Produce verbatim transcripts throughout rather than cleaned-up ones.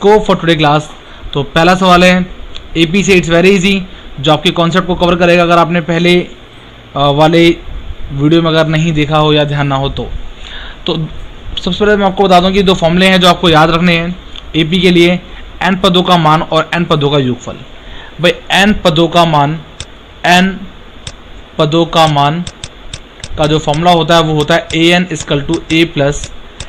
Go for today class. तो पहला सवाल है ए पी से, इट्स वेरी इजी, जो आपके कॉन्सेप्ट को कवर करेगा अगर आपने पहले वाले वीडियो में अगर नहीं देखा हो या ध्यान ना हो तो। तो सबसे पहले मैं आपको बता दूं कि दो फॉर्मूले हैं जो आपको याद रखने हैं ए पी के लिए, एन पदों का मान और एन पदों का योगफल। भाई एन पदों का मान, एन पदों का मान का जो फॉर्मूला होता है वो होता है A N equal to A plus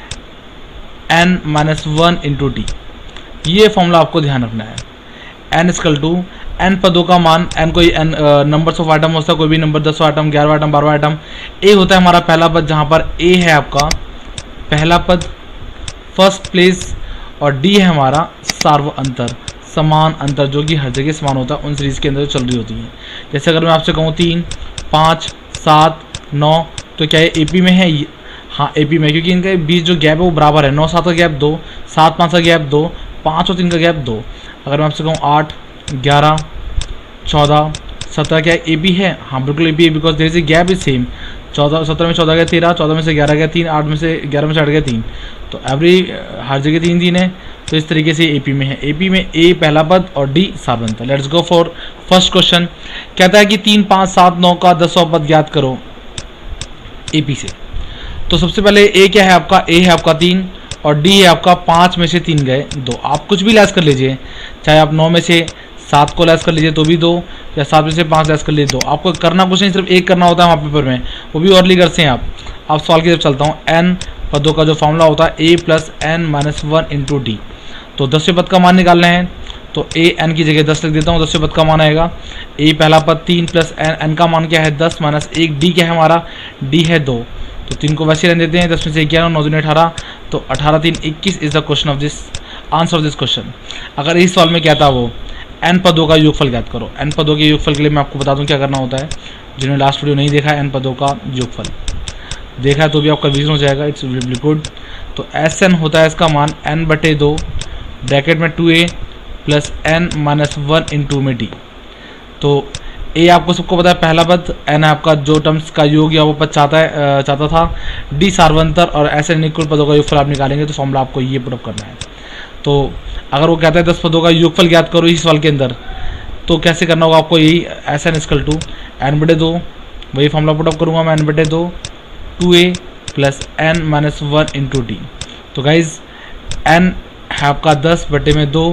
N minus one into T. ये फॉर्मूला आपको ध्यान रखना है। एन इक्वल टू एन पदों का मान, एन कोई एन नंबर्स ऑफ आइटम होता है, कोई भी नंबर दस आइटम, ग्यारह आइटम, बारह आइटम। ए होता है हमारा पहला पद, जहाँ पर ए है आपका पहला पद, फर्स्ट प्लेस, और डी है हमारा सार्व अंतर, समान अंतर, जो कि हर जगह समान होता है उन सीरीज के अंदर जो चल रही होती है। जैसे अगर मैं आपसे कहूँ तीन, पाँच, सात, नौ, तो क्या ये ए पी में है? हाँ ए पी में, क्योंकि इनके बीच जो गैप है वो बराबर है। नौ सात का गैप दो, सात पाँच का गैप दो, पाँच और तीन का गैप दो। अगर मैं आपसे कहूँ आठ, ग्यारह, चौदह, सत्रह, क्या ए पी है? हाँ बिल्कुल ए पी है, because there is a gap is same. चौदह सत्रह में चौदह गया तेरह, चौदह में से ग्यारह गया तीन, आठ में से ग्यारह में से आठ गया तीन, तो एवरी हर जगह तीन तीन है। तो इस तरीके से ए पी में है। ए पी में ए पहला पद और डी सार्वंत। Let's go for first question. कहता है कि तीन, पाँच, सात, नौ का दसवां पद ज्ञात करो ए पी से। तो सबसे पहले ए क्या है आपका? ए है आपका तीन और डी है आपका पाँच में से तीन गए दो। आप कुछ भी लेस कर लीजिए, चाहे आप नौ में से सात को लेस कर लीजिए तो भी दो, या सात में से पाँच लेस कर लीजिए दो। आपको करना कुछ नहीं, सिर्फ एक करना होता है वहाँ पेपर में, वो भी अर्ली करते हैं आप। आप सवाल की तरफ चलता हूँ। एन पदों का जो फॉर्मूला होता है ए plus N minus one into D. तो दसवें पद का मान निकालना है, तो ए एन की जगह दस लिख देता हूँ। दसवें पद का मान आएगा ए पहला पद तीन प्लस एन, एन का मान क्या है? दस माइनस एक, डी क्या है हमारा? डी है दो। तो तीन को वैसे रहने देते हैं, दस में से ग्यारह, नौ दूनी अठारह, तो अठारह तीन इक्कीस is the question of this answer of this question. अगर इस सवाल में क्या था वो एन पदों का योगफल ज्ञात करो। एन पदों के योगफल के लिए मैं आपको बता दूं क्या करना होता है। जिन्होंने लास्ट वीडियो नहीं देखा है, एन पदों का योगफल देखा है तो भी आपका रिवीजन हो जाएगा, इट्स रियली गुड। तो एस एन होता है इसका मान एन बटे दो, ब्रैकेट में टू ए plus N minus one into में डी। तो ए आपको सबको पता है पहला पद, एन आपका जो टर्म्स का योग या वो पद चाहता है चाहता था, डी सार्वंतर, और ऐसे अनेक पदों का योगफल आप निकालेंगे तो फॉर्मूला आपको ये पुट अप करना है। तो अगर वो कहता है दस पदों का योगफल ज्ञात करो इस सवाल के अंदर, तो कैसे करना होगा आपको? यही S N equal to N बटे दो, वही फॉर्मूला पुट अप करूँगा मैं, एन बटे दो टू ए plus N minus one into D. तो गाइज एन है आपका दस बटे में दो,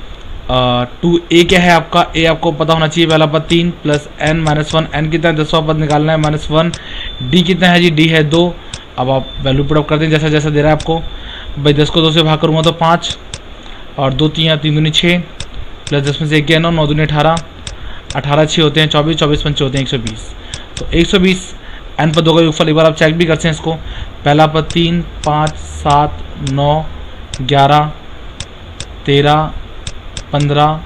टू ए क्या है आपका? ए आपको पता होना चाहिए पहला पद तीन plus N minus one, N कितना है? दसवां पद निकालना है माइनस वन, डी कितना है जी? डी है दो। अब आप वैल्यू पुट अप करते हैं जैसा जैसा दे रहा है आपको। भाई दस को दो से भाग करूँगा तो पाँच, और दो तीन या तीन दूनी छः, प्लस दस में से एक नौ, नौ दूनी अठारह, अठारह छः होते हैं चौबीस, चौबीस पंचे होते हैं एक सौ बीस। तो एक सौ बीस एन पदों का योगफल एक बार आप चेक भी करते हैं इसको। पहला पद तीन, पाँच, सात, नौ, ग्यारह, तेरह, पंद्रह,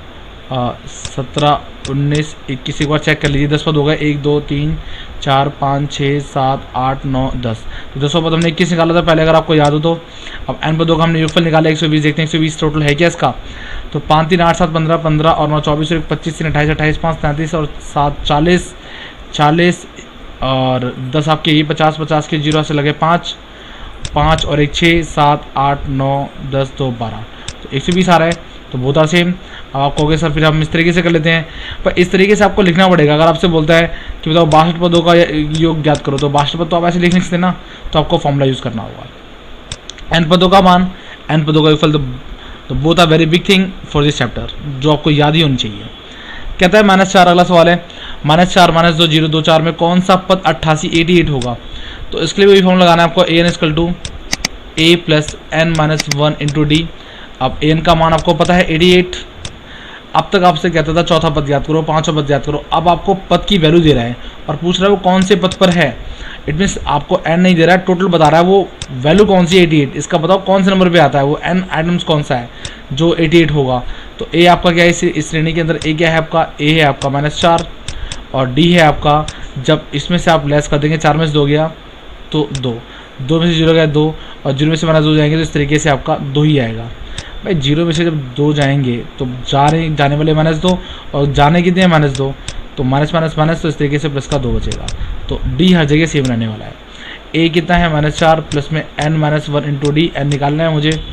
सत्रह, उन्नीस, इक्कीस, एक बार चेक कर लीजिए। दस पद हो गए, एक, दो, तीन, चार, पाँच, छः, सात, आठ, नौ, दस। तो दसवां पद हमने इक्कीस निकाला था पहले, अगर आपको याद हो तो। अब एन पदों का हमने योगफल निकाला एक सौ बीस, देखते हैं एक सौ बीस टोटल है क्या इसका। तो पाँच तीन आठ, सात पंद्रह, पंद्रह और नौ चौबीस, और एक पच्चीस, तीन अट्ठाईस, अट्ठाईस पाँच तैंतीस, और सात चालीस, चालीस और दस आपके ये पचास, पचास के जीरो से लगे पाँच, पाँच और एक छः, सात, आठ, नौ, दस, दो, बारह। तो एक सौ बीस आ रहा है। तो बहुत आ सेम। अब आप कहोगे सर फिर हम इस तरीके से कर लेते हैं, पर इस तरीके से आपको लिखना पड़ेगा। अगर आपसे बोलता है कि बताओ बासठ पदों का योग ज्ञात करो, तो बासठ पद तो आप ऐसे लिख नहीं सकते ना, तो आपको फॉर्मूला यूज़ करना होगा। एन पदों का मान, एन पदों का योगफल, तो both are very big thing for this chapter, जो आपको याद ही होनी चाहिए। कहता है माइनस चार, अगला सवाल है माइनस चार माइनस दो जीरो दो चार में कौन सा पद अट्ठासी एटी एट होगा? तो इसके लिए वही फॉर्मूला लगाना है आपको, A N equal to A plus N minus one into D. अब ए एन का मान आपको पता है अठासी। अब तक आपसे कहता था चौथा पद याद करो, पांचवा पद याद करो। अब आपको पद की वैल्यू दे रहा है और पूछ रहा है वो कौन से पद पर है। इट मीन्स आपको एन नहीं दे रहा है, टोटल बता रहा है वो वैल्यू कौन सी अठासी। इसका बताओ कौन से नंबर पे आता है वो एन आइटम्स कौन सा है जो अठासी होगा। तो ए आपका क्या है इस, इस श्रेणी के अंदर? ए क्या है आपका? ए है आपका माइनस चार, और डी है आपका, जब इसमें से आप लेस कर देंगे, चार में से दो गया तो दो, दो में से जीरो गया दो, और जीरो में से माइनस दो जाएंगे तो इस तरीके से आपका दो ही आएगा। भाई जीरो में से जब दो जाएंगे तो जा रहे जाने वाले माइनस दो, और जाने कितने हैं? माइनस दो, तो माइनस माइनस माइनस, तो इस तरीके से प्लस का दो बचेगा। तो डी हर जगह सेम रहने वाला है। ए कितना है? माइनस चार, प्लस में N minus one into D, N निकालना है मुझे।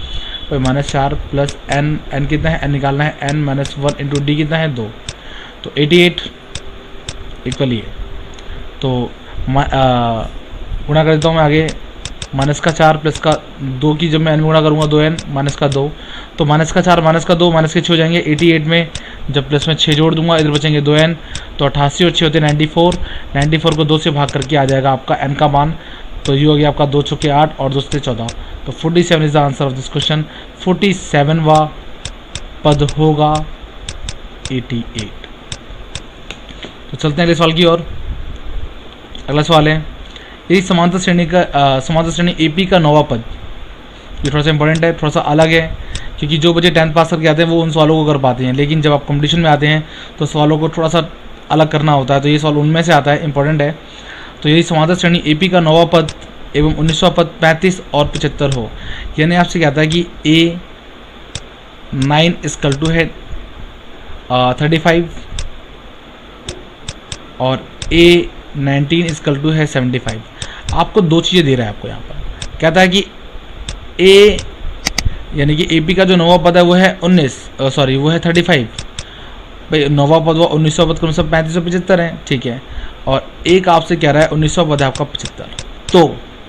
भाई माइनस चार प्लस एन, एन कितना है, एन निकालना है, N minus one into D कितना है, दो, तो एटी एट इक्वल ये, तो गुणा कर देता हूँ मैं आगे, माइनस का चार प्लस का दो की जब मैं एन में गुणा करूँगा दो एन माइनस का दो, तो माइनस का चार माइनस का दो माइनस के छः हो जाएंगे एटी एट में, जब प्लस में छः जोड़ दूंगा इधर बचेंगे दो एन, तो अट्ठासी और छः होते हैं नाइन्टी फोर, नाइन्टी फोर को दो से भाग करके आ जाएगा आपका एन का मान, तो ये हो गया आपका दो चौके आठ और दो से चौदह, तो forty seven is the answer of this question. Forty सेवनवा पद होगा एटी एट। तो चलते हैं अगले सवाल की ओर। अगला सवाल है, यदि समांतर श्रेणी का आ, समांतर श्रेणी एपी का नौवां पद, ये थोड़ा सा इंपॉर्टेंट है, थोड़ा सा अलग है, क्योंकि जो बच्चे टेंथ पास करके आते हैं वो उन सवालों को कर पाते हैं, लेकिन जब आप कंपटीशन में आते हैं तो सवालों को थोड़ा सा अलग करना होता है, तो ये सवाल उनमें से आता है, इंपॉर्टेंट है। तो यदि समांतर श्रेणी एपी का नौवां पद एवं उन्नीसवां पद पैंतीस और पचहत्तर हो, यानी आपसे कहता है कि ए नाइन इक्वल टू है थर्टी फाइव और ए नाइनटीन इक्वल टू है सेवेंटी फाइव। आपको दो चीज़ें दे रहा है आपको यहाँ पर, कहता है कि ए यानी कि एपी का जो नौवां पद है वो है उन्नीस सॉरी वो है थर्टी फाइव, भाई नौवां पद वो उन्नीसवां पद कौन सा पैंतीस और पचहत्तर है, ठीक है, और एक आपसे कह रहा है उन्नीसवां पद है आपका पचहत्तर, तो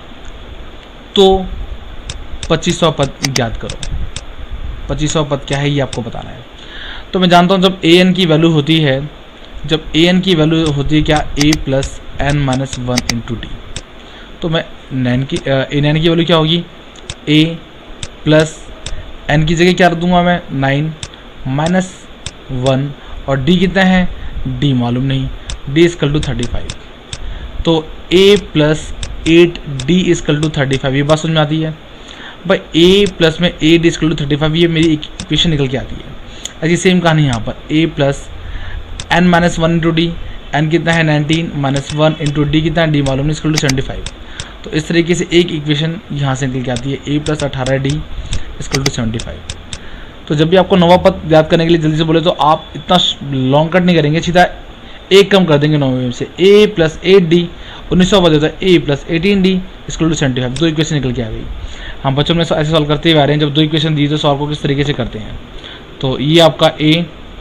तो पच्चीसवां पद ज्ञात करो। पच्चीसवां पद क्या है ये आपको बताना है। तो मैं जानता हूँ जब ए एन की वैल्यू होती है, जब ए एन की वैल्यू होती है क्या, A plus N minus one into D, तो मैं नैन की ए नैन की वैल्यू क्या होगी, ए प्लस एन की जगह क्या रख दूंगा मैं, नाइन माइनस वन, और डी कितना है, डी मालूम नहीं, D equal to thirty five, तो ए plus eight D equal to thirty five. ये बात समझ में आती है भाई, ए प्लस में A D equal to thirty five, ये मेरी इक्वेशन निकल के आती है। ऐसी सेम कहानी यहाँ पर, A plus N minus one into D, N कितना है nineteen minus one into D कितना है, डी मालूम नहीं, इक्वल टू सेवेंटी फाइव। तो इस तरीके से एक इक्वेशन यहाँ से निकल के आती है, ए प्लस अठारह D equal to seventy five. तो जब भी आपको नौवां पद याद करने के लिए जल्दी से बोले तो आप इतना लॉन्ग कट नहीं करेंगे, सीधा एक कम कर देंगे नौवें से, ए प्लस एट डी, उन्नीसवां पद होता है ए plus eighteen D equal to seventy five. दो इक्वेशन निकल के आ गई। हम बच्चों में ऐसे सॉल्व करते हुए आ रहे हैं, जब दो इक्वेशन दी तो सॉल्व को किस तरीके से करते हैं। तो ये आपका A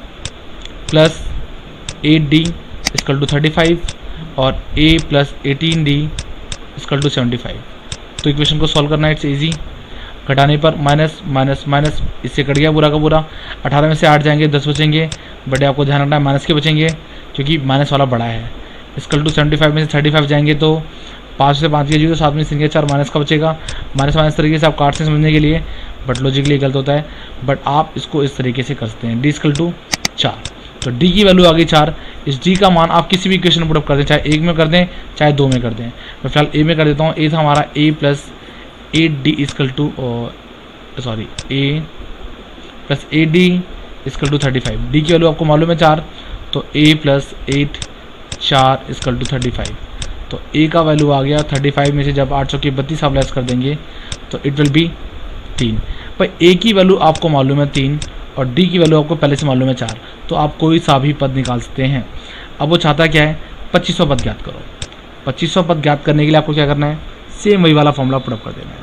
plus eight D equal to thirty five और A plus eighteen D equal to seventy five. तो इक्वेशन को सॉल्व करना है, इट्स इजी। घटाने पर माइनस माइनस माइनस, इससे कट गया पूरा का पूरा, अठारह में से आठ जाएंगे, दस बचेंगे, बट आपको ध्यान रखना है माइनस के बचेंगे क्योंकि माइनस वाला बड़ा है। इक्वल टू सेवेंटी फाइव में से थर्टी फाइव जाएंगे तो पाँच से पाँच की, तो सात में सिंगे चार, माइनस का बचेगा, माइनस माइनस तरीके से आप काट से समझने के लिए, बट लॉजिकली गलत होता है, बट आप इसको इस तरीके से कर सकते हैं। डी इक्वल टू चार, तो डी की वैल्यू आ गई चार। इस डी का मान आप किसी भी इक्वेशन में पुट अप कर दें, चाहे एक में कर दें चाहे दो में कर दें। मैं फिलहाल ए में कर देता हूँ। ए था हमारा A plus eight D equal to sorry A plus A D equal to thirty five. D की वैल्यू आपको मालूम है चार, तो ए प्लस एट चार इक्वल टू थर्टी फाइव। तो ए का वैल्यू आ गया थर्टी फाइव में से जब आठ सौ की बत्तीस आप लेस कर देंगे तो इट विल बी तीन। पर ए की वैल्यू आपको मालूम है तीन और डी की वैल्यू आपको पहले से मालूम है चार, तो आप कोई सा भी पद निकाल सकते हैं। अब वो चाहता क्या है, पच्चीसवां पद ज्ञात करो। पच्चीसवां पद ज्ञात करने के लिए आपको क्या करना है, सेम वही वाला फॉर्मूला पुट अप कर देना है।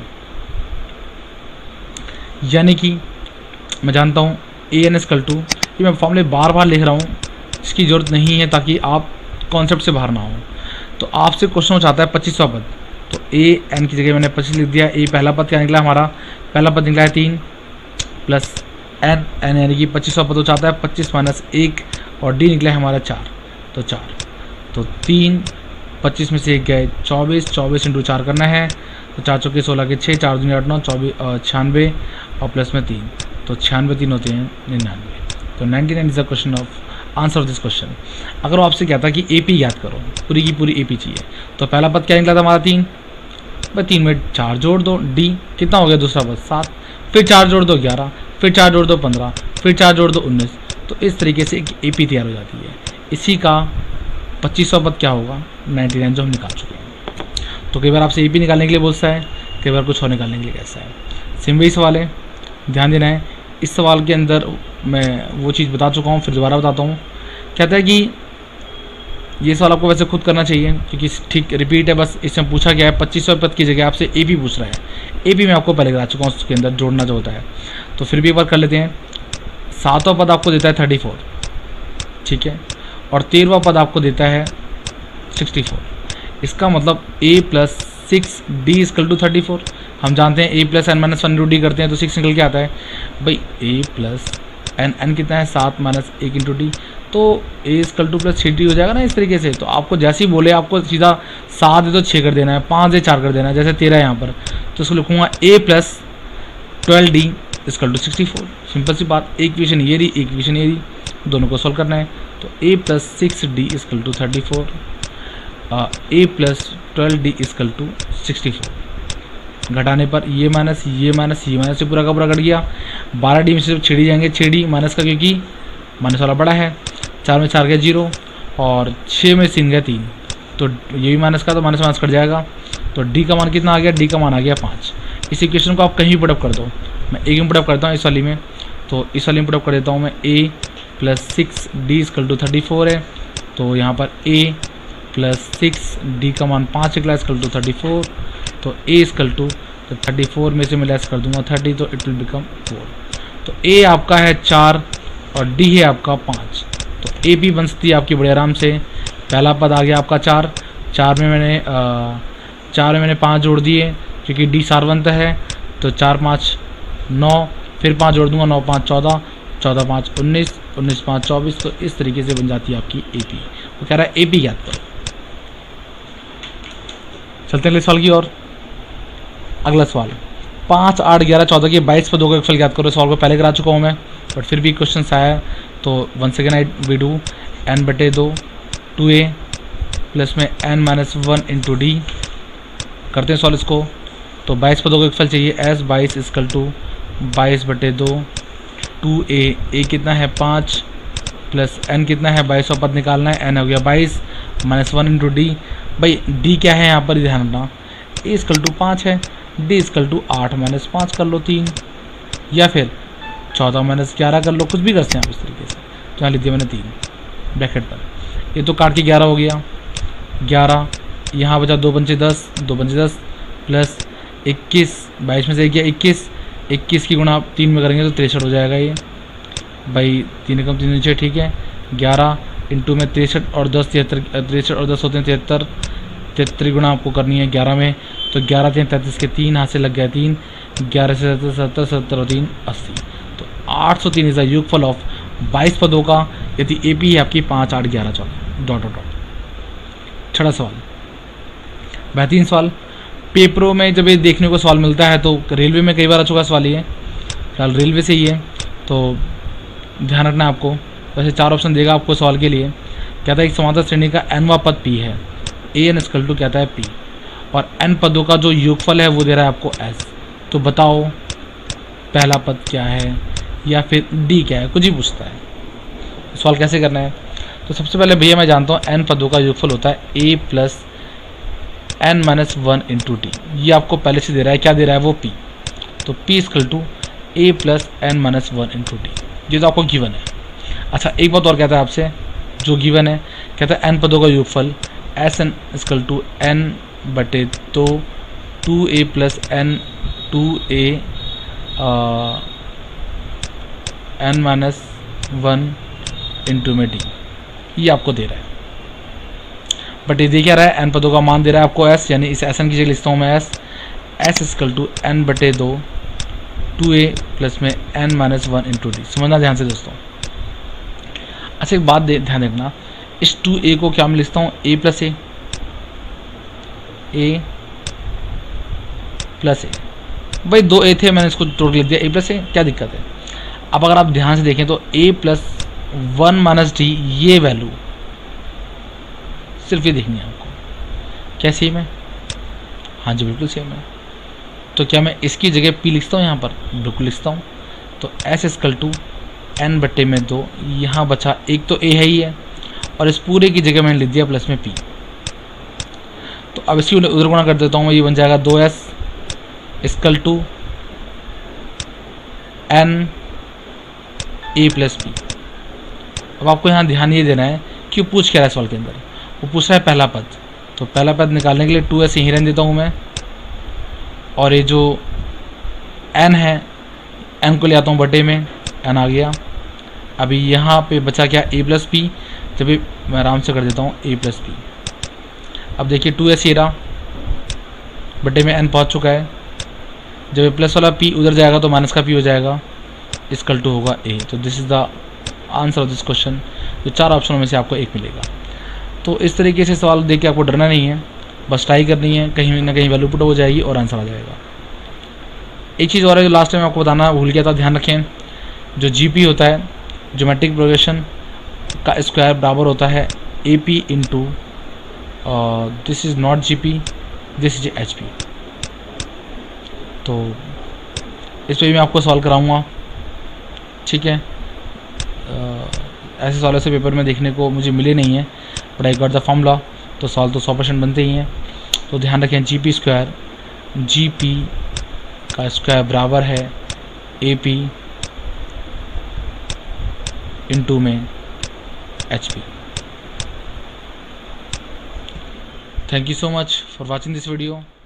यानी कि मैं जानता हूँ ए एन इक्वल टू, ये मैं फॉर्मूले बार बार लिख रहा हूँ, इसकी ज़रूरत नहीं है ताकि आप कॉन्सेप्ट से बाहर ना हो। तो आपसे क्वेश्चन चाहता है पच्चीसवां पद, तो ए एन की जगह मैंने पच्चीस लिख दिया। ए पहला पद क्या निकला हमारा, पहला पद निकला है तीन प्लस एन एन यानी कि पच्चीसवां पद चाहता है पच्चीस माइनस एक, और डी निकला है हमारा चार, तो चार, तो तीन पच्चीस में से एक गए चौबीस, चौबीस इंटू चार करना है, तो चार चौके सोलह के छः, चार दूनी आठ नौ, चौबीस छियानवे और प्लस में तीन, तो छियानवे तीन होते हैं निन्यानवे। तो ninety nine is the question of answer of this question. अगर वो आपसे कहता कि ए पी याद करो, पूरी की पूरी ए पी चाहिए, तो पहला पद क्या निकला था हमारा तीन, भाई तीन में चार जोड़ दो, डी कितना हो गया दूसरा पद सात, फिर चार जोड़ दो ग्यारह, फिर चार जोड़ दो पंद्रह, फिर चार जोड़ दो उन्नीस। तो इस तरीके से एक ए पी तैयार हो जाती है। इसी का पच्चीसवां पद क्या होगा, नाइन्टी नाइन, जो हम निकाल चुके हैं। तो कई बार आपसे ए पी निकालने के लिए बोलता है, कई बार कुछ और निकालने के लिए कैसा है। सिंपल ही सवाल है, ध्यान देना है। इस सवाल के अंदर मैं वो चीज़ बता चुका हूँ, फिर दोबारा बताता हूँ। कहता है कि ये सवाल आपको वैसे खुद करना चाहिए क्योंकि ठीक रिपीट है, बस इसमें पूछा गया है पच्चीसवें पद की जगह आपसे ए पी पूछ रहा है। ए पी मैं आपको पहले करा चुका हूँ, उसके अंदर जोड़ना जो होता है। तो फिर भी एक बार कर लेते हैं। सातवां पद आपको देता है थर्टी फोर, ठीक है, और तेरहवां पद आपको देता है सिक्सटी फोर। इसका मतलब a plus six D equal to thirty four. हम जानते हैं a plus N minus one into D करते हैं तो सिक्स निकल के आता है भाई। a प्लस एन, एन कितना है सात माइनस एक इंटू डी, तो a equal to plus three d हो जाएगा ना इस तरीके से। तो आपको जैसे ही बोले आपको सीधा सात है तो छः कर देना है, पाँच है चार कर देना है, जैसे तेरह यहाँ पर, तो उसको लिखूँगा a plus twelve d equal to sixty four. Simple सी बात, एक इक्वेशन ये रही, एक इक्वेशन ये रही, दोनों को सॉल्व करना है। तो a plus six D equal to thirty four, a plus twelve d equal to sixty four. घटाने पर ये माइनस ये माइनस ये माइनस से पूरा का पूरा कट गया। बारह डी में से छः डी जाएंगे, छः डी माइनस का क्योंकि माइनस वाला बड़ा है। चार में चार गया जीरो, और छः में तीन गया तीन, तो ये भी माइनस का, तो माइनस माइनस कट जाएगा। तो डी का मान कितना आ गया, डी का मान आ गया पाँच। इस इक्वेशन को आप कहीं भी पुटअप कर दो, मैं एक में पुटअप करता हूँ इस वाली में, तो इस वाली में पुटअप कर देता हूँ मैं। A plus six D equal to thirty four है, तो यहाँ पर ए प्लस सिक्स डी का मान पाँच निकला इजकल टू थर्टी फोर। तो ए इजकल टू, तो थर्टी फोर में से मैं लेस कर दूंगा थर्टी, तो इट विल बिकम फोर। तो ए आपका है चार और डी है आपका पाँच। तो ए पी बन सकती है आपकी बड़े आराम से। पहला पद आ गया आपका चार, चार में मैंने आ, चार में मैंने पाँच जोड़ दिए क्योंकि डी सारवंत है, तो चार पाँच नौ, फिर पाँच जोड़ दूंगा, नौ पाँच चौदह, चौदह पाँच उन्नीस, उन्नीस पाँच चौबीस। तो इस तरीके से बन जाती है आपकी ए पी। वो कह रहा है ए पी याद करो। चलते हैं अगले सवाल की ओर। अगला सवाल, पाँच आठ ग्यारह चौदह के बाईस पदों का योगफल याद करो। सवाल को पहले करा चुका हूँ मैं, बट फिर भी क्वेश्चन आया तो one second I we do. N बटे दो टू ए प्लस में N minus one into D. करते हैं सॉल्व इसको। तो बाईस पदों का योगफल चाहिए एस, बाईस इजकल टू बाईस बटे दो टू ए, ए कितना है पाँच प्लस एन कितना है बाईस, पद निकालना है, एन हो गया बाईस माइनस वन इंटू डी। भाई डी क्या है यहाँ पर ध्यान रखना, ए इजकल टू पाँच है, डी इजकल टू आठ माइनस पाँच कर लो तीन, या फिर चौदह माइनस ग्यारह कर लो, कुछ भी करते हैं आप इस तरीके से। तो यहाँ लिख दिया मैंने तीन ब्रैकेट पर, ये तो काट के ग्यारह हो गया, ग्यारह यहाँ बचा दो पंचे दस, दो पंचे दस प्लस इक्कीस, बाईस में से एक गया इक्कीस, इक्कीस की गुणा तीन में करेंगे तो तिरसठ हो जाएगा ये। भाई तीन कम तीन नीचे ठीक है, ग्यारह इंटू में तिरसठ और दस तिहत्तर, तिरसठ और दस होते हैं तिहत्तर, तिहत्तर गुणा आपको करनी है ग्यारह में, तो ग्यारह तीन तैंतीस के तीन हाथ से लग गया तीन, ग्यारह से सत्तर सत्तर सत्तर और तीन अस्सी। तो आठ सौ तीन इज द योगफल ऑफ बाईस पदों का यदि ए पी है आपकी पाँच आठ ग्यारह चौदह। Dot dot dot. छठा सवाल, बेहतरीन सवाल। पेपरों में जब ये देखने को सवाल मिलता है तो रेलवे में कई बार आ चुका सवाल ये, फिलहाल रेलवे से ही है तो ध्यान रखना है आपको। वैसे चार ऑप्शन देगा आपको सवाल के लिए। कहता है एक समांतर श्रेणी का एनवा पद पी है, ए एन स्कल टू कहता है पी, और एन पदों का जो योगफल है वो दे रहा है आपको एस। तो बताओ पहला पद क्या है या फिर डी क्या है, कुछ ही पूछता है। सवाल कैसे करना है, तो सबसे पहले भैया मैं जानता हूँ एन पदों का योगफल होता है ए plus N minus one into d. ये आपको पहले से दे रहा है, क्या दे रहा है वो पी, तो p equal to A plus N minus one into d, ये तो आपको गिवन है। अच्छा एक बात और कहता है आपसे जो गिवन है, कहता है एन पदों का योगफल S n equal to N बटे तो two A plus n two a n minus one into में डी, ये आपको दे रहा है। बट ये दे क्या रहा है, एन पदों का मान दे रहा है आपको एस, यानी इस एस एन की जगह लिखता हूँ मैं S, S equal to N बटे दो टू ए प्लस में N minus one into d. समझना ध्यान से दोस्तों। अच्छा एक बात ध्यान रखना, इस टू ए को क्या मैं लिखता हूँ ए प्लस ए, ए प्लस ए। भाई दो ए थे, मैंने इसको तोड़ के लिख दिया ए प्लस ए, क्या दिक्कत है। अब अगर आप ध्यान से देखें तो ए प्लस वन माइनस डी, ये वैल्यू सिर्फ ये देखनी है आपको, क्या सेम है, हाँ जी बिल्कुल सेम है। तो क्या मैं इसकी जगह पी लिखता हूँ यहाँ पर, बिल्कुल लिखता हूँ। तो एस स्कल टू एन बट्टे में दो, यहाँ बचा एक तो ए है ही है, और इस पूरे की जगह मैंने लिख दिया प्लस में पी। तो अब इसकी उधर गुणा कर देता हूँ मैं, ये बन जाएगा दो S equal to n a plus p. अब आपको यहाँ ध्यान ये देना है क्यों पूछ क्या रहा है सवाल के अंदर, वो पूछ रहा है पहला पद, तो पहला पद निकालने के लिए टू एस यहीं रहने देता हूँ मैं, और ये जो एन है, एन को ले आता हूँ बटे में, एन आ गया। अभी यहाँ पे बचा क्या, ए प्लस पी, जब भी मैं आराम से कर देता हूँ ए प्लस पी। अब देखिए टू एस ये रहा, बटे में एन पहुँच चुका है। जब ये प्लस वाला पी उधर जाएगा तो माइनस का पी हो जाएगा, इसकल टू होगा ए। तो this is the answer of this question. तो चार ऑप्शनों में से आपको एक मिलेगा। तो इस तरीके से सवाल देख के आपको डरना नहीं है, बस ट्राई करनी है, कहीं ना कहीं वैल्यू पुट हो जाएगी और आंसर आ जाएगा। एक चीज़ और है जो लास्ट टाइम आपको बताना भूल गया था, ध्यान रखें, जो जीपी होता है, ज्योमेट्रिक प्रोग्रेशन का स्क्वायर बराबर होता है ए p into, this is not G P, this is H P. तो इस पर भी मैं आपको सॉल्व कराऊंगा, ठीक है। uh, ऐसे सॉल्व से पेपर में देखने को मुझे मिले नहीं है, but I got the formula, तो सॉल्व तो सौ परसेंट बनते ही हैं। तो ध्यान रखें, G P square, G P का स्क्वायर बराबर है ए पी इंटू में H P. Thank you so much for watching this video.